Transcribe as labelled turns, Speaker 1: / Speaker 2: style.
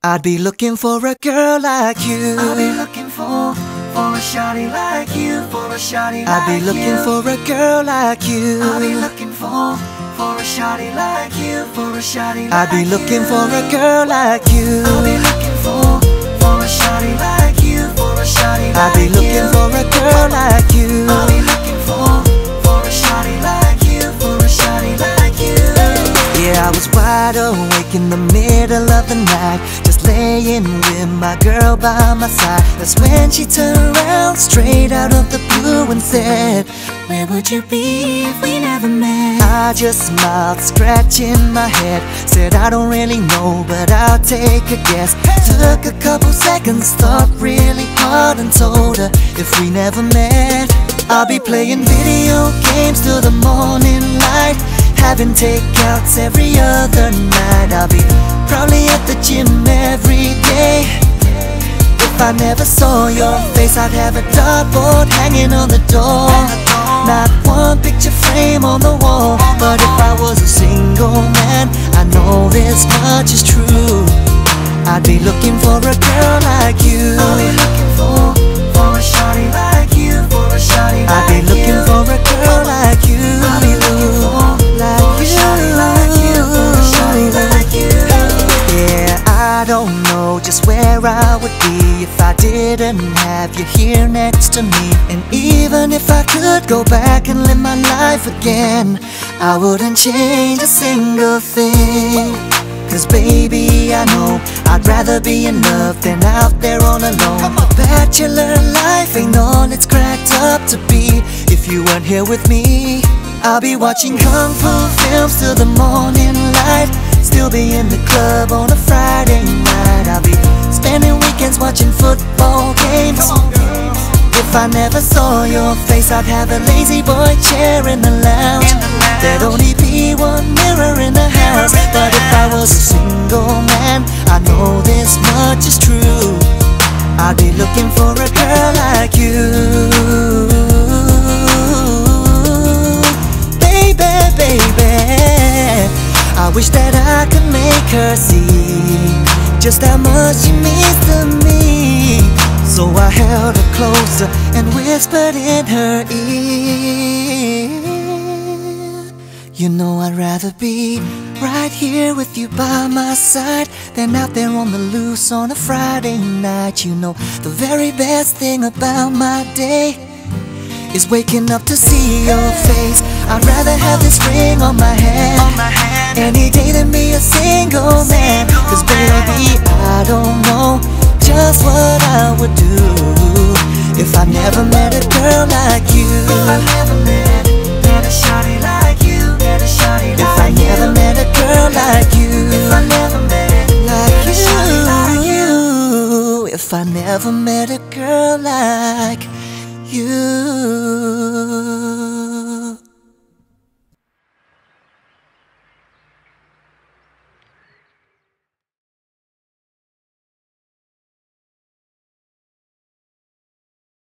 Speaker 1: I'd be looking for a girl like you.
Speaker 2: I'll be looking for a shawty like you, for a shawty like you.
Speaker 1: I'd be looking for a girl like you.
Speaker 2: I'll be looking for a shawty like you, for a shawty like you.
Speaker 1: I'd be looking for a girl like you.
Speaker 2: I'll be looking for a shawty like you, for a shawty like you.
Speaker 1: I'd be looking for a girl like you.
Speaker 2: I'll be looking for a shawty like you, for a shawty like you.
Speaker 1: Yeah, I was wide awake in the middle of the night, just laying with my girl by my side. That's when she turned around straight out of the blue and said,
Speaker 2: where would you be if we never met?
Speaker 1: I just smiled, scratching my head, said I don't really know, but I'll take a guess. Took a couple seconds, thought really hard, and told her if we never met, I'll be playing video games till the morning light, having takeouts every other night. I'll be probably at the gym every day. If I never saw your face, I'd have a dartboard hanging on the door, not one picture frame on the wall. But if I was a single man, I know this much is true, I'd be looking for a girl like you.
Speaker 2: I'll be looking for a shawty like you, for a shawty like you.
Speaker 1: I'd be looking for a girl like you.
Speaker 2: I'll be looking for a shawty like you, for a shawty like you.
Speaker 1: Yeah, I don't know just where I would be if I didn't have you here next to me. And even if I could go back and live my life again, I wouldn't change a single thing. Cause baby, I know I'd rather be in love than out there all alone. Bachelor life ain't all it's cracked up to be if you weren't here with me. I'll be watching kung fu films till the morning light, still be in the club on a Friday night. I'll be spending weekends watching football games. If I never saw your face, I'd have a lazy boy chair in the lounge. There'd only be one mirror in the house. But if I was a single man, I know this much is true, I'd be looking for a girl like you. Baby, I wish that I could make her see just how much she means to me. So I held her closer and whispered in her ear, you know I'd rather be right here with you by my side than out there on the loose on a Friday night. You know the very best thing about my day is waking up to see your face. I'd rather have this ring on my hand any day than be a single man. Cause baby, I don't know just what I would do if I never met a girl like you.
Speaker 2: If I never met a shawty like you, met a shawty like you.
Speaker 1: If I never met a girl like you.
Speaker 2: If I never met a shawty like you.
Speaker 1: If I never met a girl like you.